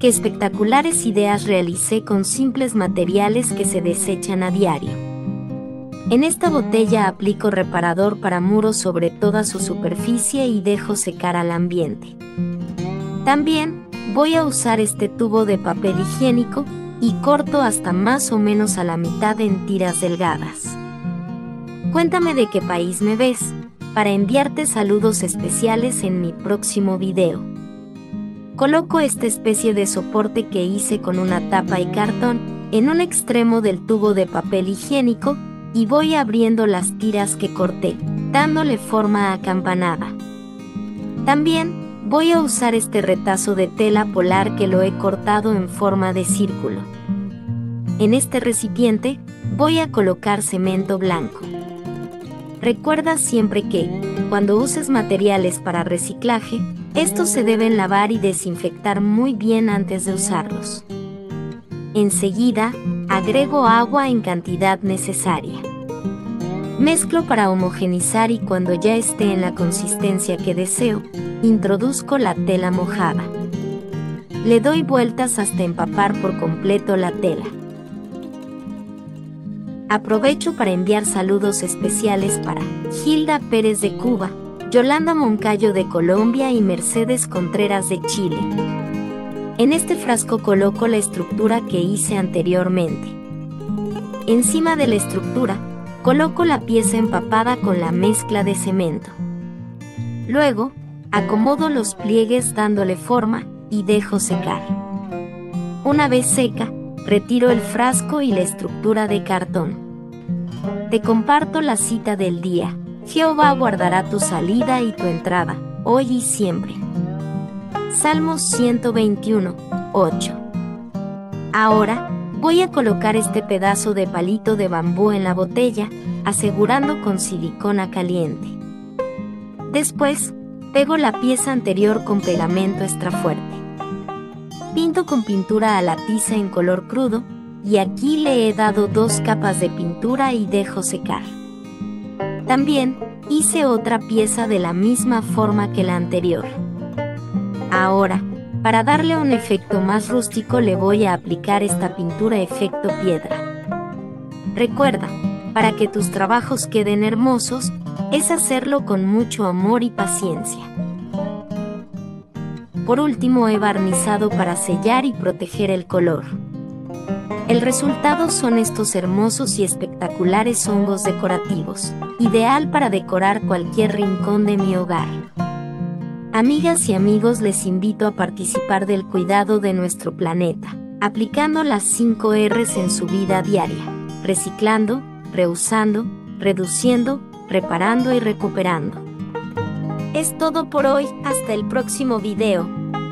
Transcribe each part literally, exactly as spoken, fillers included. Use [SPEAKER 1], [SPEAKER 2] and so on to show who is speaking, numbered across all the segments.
[SPEAKER 1] qué espectaculares ideas realicé con simples materiales que se desechan a diario. En esta botella aplico reparador para muros sobre toda su superficie y dejo secar al ambiente. También voy a usar este tubo de papel higiénico y corto hasta más o menos a la mitad en tiras delgadas. Cuéntame de qué país me ves, para enviarte saludos especiales en mi próximo video. Coloco esta especie de soporte que hice con una tapa y cartón en un extremo del tubo de papel higiénico y voy abriendo las tiras que corté, dándole forma acampanada. También voy a usar este retazo de tela polar que lo he cortado en forma de círculo. En este recipiente voy a colocar cemento blanco. Recuerda siempre que, cuando uses materiales para reciclaje, estos se deben lavar y desinfectar muy bien antes de usarlos. Enseguida, agrego agua en cantidad necesaria. Mezclo para homogeneizar y cuando ya esté en la consistencia que deseo, introduzco la tela mojada. Le doy vueltas hasta empapar por completo la tela. Aprovecho para enviar saludos especiales para Hilda Pérez de Cuba, Yolanda Moncayo de Colombia y Mercedes Contreras de Chile. En este frasco coloco la estructura que hice anteriormente. Encima de la estructura, coloco la pieza empapada con la mezcla de cemento. Luego, acomodo los pliegues dándole forma y dejo secar. Una vez seca, retiro el frasco y la estructura de cartón. Te comparto la cita del día. Jehová guardará tu salida y tu entrada, hoy y siempre. Salmos ciento veintiuno, ocho. Ahora, voy a colocar este pedazo de palito de bambú en la botella, asegurando con silicona caliente. Después, pego la pieza anterior con pegamento extra fuerte. Pinto con pintura a la tiza en color crudo, y aquí le he dado dos capas de pintura y dejo secar. También hice otra pieza de la misma forma que la anterior. Ahora, para darle un efecto más rústico le voy a aplicar esta pintura efecto piedra. Recuerda, para que tus trabajos queden hermosos, es hacerlo con mucho amor y paciencia. Por último he barnizado para sellar y proteger el color. El resultado son estos hermosos y espectaculares hongos decorativos, ideal para decorar cualquier rincón de mi hogar. Amigas y amigos, les invito a participar del cuidado de nuestro planeta, aplicando las cinco erres en su vida diaria: reciclando, reusando, reduciendo, reparando y recuperando. Es todo por hoy, hasta el próximo video.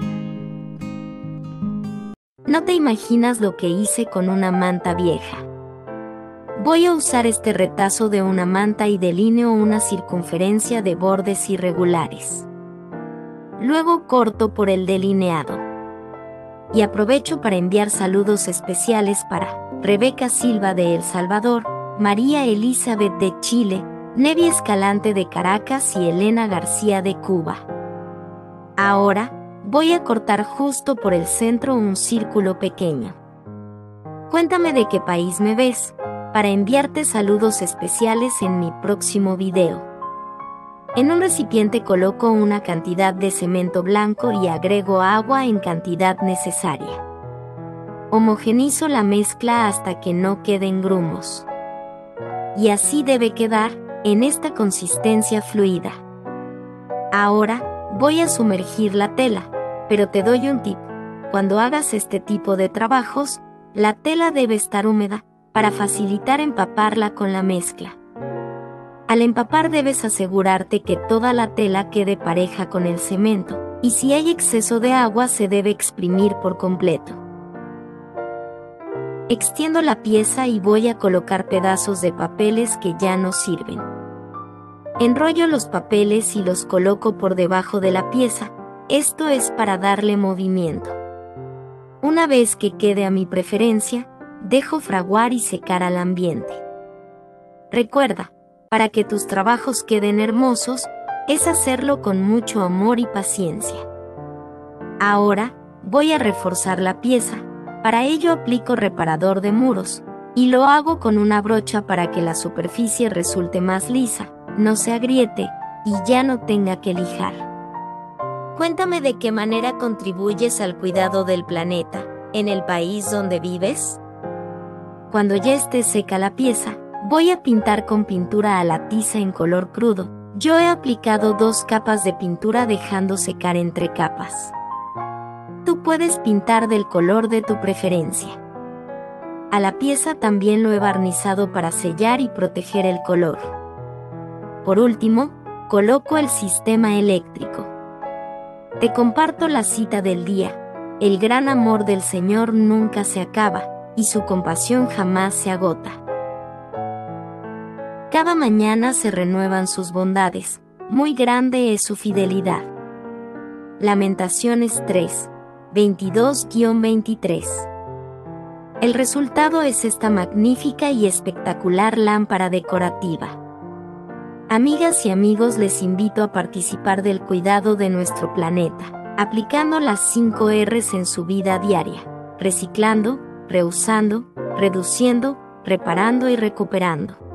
[SPEAKER 1] No te imaginas lo que hice con una manta vieja. Voy a usar este retazo de una manta y delineo una circunferencia de bordes irregulares. Luego corto por el delineado. Y aprovecho para enviar saludos especiales para Rebeca Silva de El Salvador, María Elizabeth de Chile, Nevi Escalante de Caracas y Elena García de Cuba. Ahora, voy a cortar justo por el centro un círculo pequeño. Cuéntame de qué país me ves, para enviarte saludos especiales en mi próximo video. En un recipiente coloco una cantidad de cemento blanco y agrego agua en cantidad necesaria. Homogenizo la mezcla hasta que no queden grumos. Y así debe quedar, en esta consistencia fluida. Ahora, voy a sumergir la tela, pero te doy un tip: cuando hagas este tipo de trabajos, la tela debe estar húmeda, para facilitar empaparla con la mezcla. Al empapar debes asegurarte que toda la tela quede pareja con el cemento, y si hay exceso de agua se debe exprimir por completo. Extiendo la pieza y voy a colocar pedazos de papeles que ya no sirven. Enrollo los papeles y los coloco por debajo de la pieza, esto es para darle movimiento. Una vez que quede a mi preferencia, dejo fraguar y secar al ambiente. Recuerda, para que tus trabajos queden hermosos, es hacerlo con mucho amor y paciencia. Ahora, voy a reforzar la pieza. Para ello aplico reparador de muros, y lo hago con una brocha para que la superficie resulte más lisa, no se agriete, y ya no tenga que lijar. Cuéntame de qué manera contribuyes al cuidado del planeta, en el país donde vives. Cuando ya esté seca la pieza, voy a pintar con pintura a la tiza en color crudo. Yo he aplicado dos capas de pintura dejando secar entre capas. Tú puedes pintar del color de tu preferencia. A la pieza también lo he barnizado para sellar y proteger el color. Por último, coloco el sistema eléctrico. Te comparto la cita del día. El gran amor del Señor nunca se acaba, y su compasión jamás se agota. Cada mañana se renuevan sus bondades, muy grande es su fidelidad. Lamentaciones tres, veintidós a veintitrés. El resultado es esta magnífica y espectacular lámpara decorativa. Amigas y amigos, les invito a participar del cuidado de nuestro planeta, aplicando las cinco erres en su vida diaria: reciclando, reusando, reduciendo, reparando y recuperando.